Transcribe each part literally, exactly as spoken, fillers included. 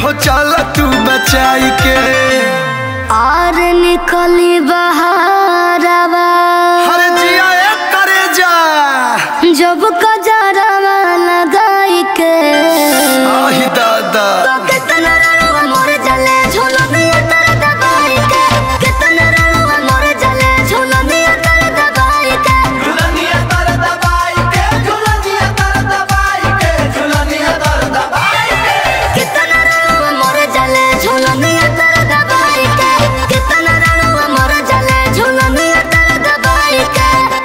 हो चल तू बचाई के। और निकली बहारवा हर जिया करे जा जब कजरवा लगाई के। आही दादा तो कितना रड़ुआ मोर जले झुलनिया तर दबाई के। कितना रड़ुआ मोर जले झुलनिया तर दबाई के। झुलनिया तर दबाई के झुलनिया तर दबाई के झुलनिया तर दबाई के। कितना रड़ुआ मोर जले झुलनिया तर दबाई के। कितना रड़ुआ मोर जले झुलनिया तर दबाई के।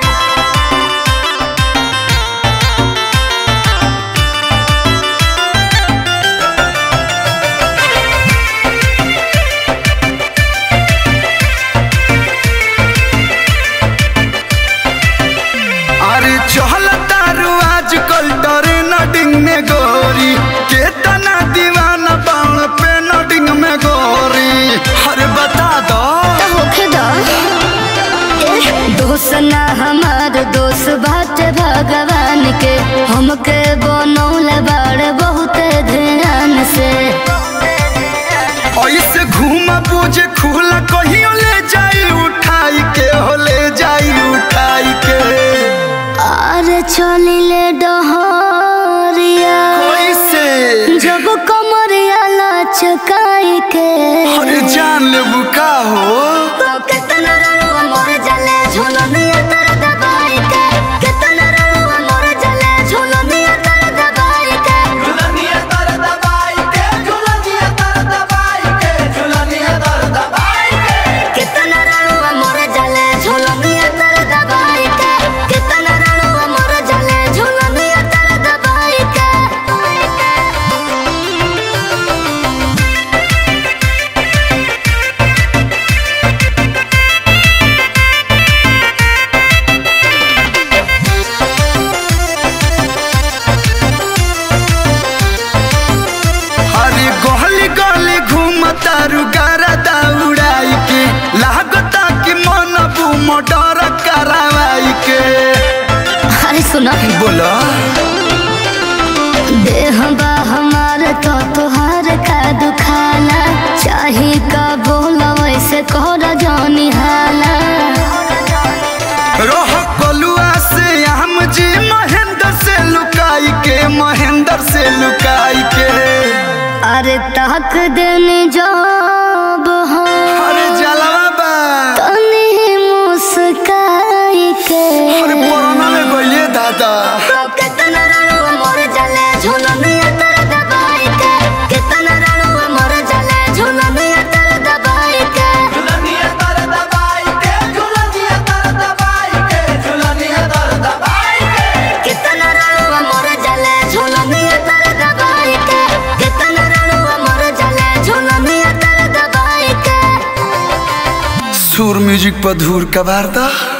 अरे चहल तारू आजकल ट्रेंडिंग में गोरी केतना दीवाना बाण पे नडिंग में गोरी। अरे बता दो तो होखे दो दोस्त ना हमार दोस्त बात भगवान के। हमके बनौले बड़े बहुत ध्यान से। ऐसे घूम बुझे खुला कहियो ले जाई उठाई के हो ले जाई उठाई के। अरे चलिले डहरिया कैसे जब कमरिया लचकाई के। अरे जान ले बुका हो तो कितना रड़ुआ मोर जले झुलनिया तर दबाई के। कितना रड़ुआ मोर जले झुलनिया तर दबाई के। झुलनिया तर दबाई के झुलनिया तर दबाई के झुलनिया तर दबाई के। कितना रड़ुआ मोर जले झुलनिया तर दबाई के। कितना रड़ुआ मोर जले झुलनिया तर दबाई के। अरे गली गली घूमता रुगारा दौड़ाई के लागता कि मन बुम डर करावाई के। अरे सुनो बोला देह बा हमार तो तुहार का दुखाला। चाही का बोला वैसे कर जानी हाला। रोह कलुआ से हम जी महेंद्र से लुकाई के महेंद्र से लुकाई के। अरे तक देने जब हो अरे जलवा बा तनी मुस्काई के। अरे कोरोना में गइले दादा तो कितना रड़ुआ मोर जले झुलनिया तर दबाई के। कितना रड़ुआ मोर जले झुलनिया तर दबाई के। झुलनिया तर दबाई के झुलनिया तर दबाई के झुलनिया तर दबाई के। कितना रड़ुआ मोर जले झुलनिया तर दबाई के। कितना रड़ुआ मोर जले झुलनिया तर दबाई के। सुर म्यूजिक पर धूर का वार्ता।